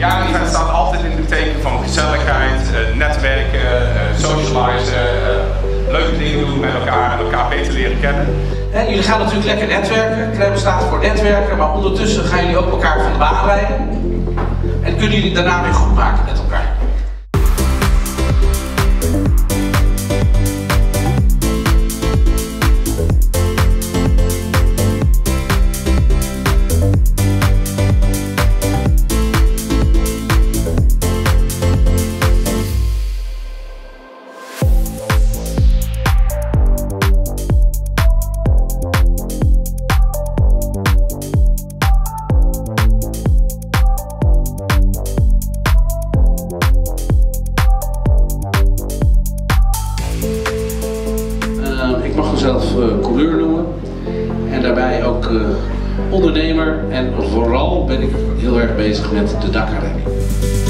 Ja, een event staat altijd in het teken van gezelligheid, netwerken, socializen, leuke dingen doen met elkaar en elkaar beter leren kennen. En jullie gaan natuurlijk lekker netwerken. Crème staat voor netwerken, maar ondertussen gaan jullie ook elkaar van de baan rijden. En kunnen jullie daarna weer goed maken met elkaar. Ik mag mezelf coureur noemen en daarbij ook ondernemer en vooral ben ik heel erg bezig met de Dakar-rally.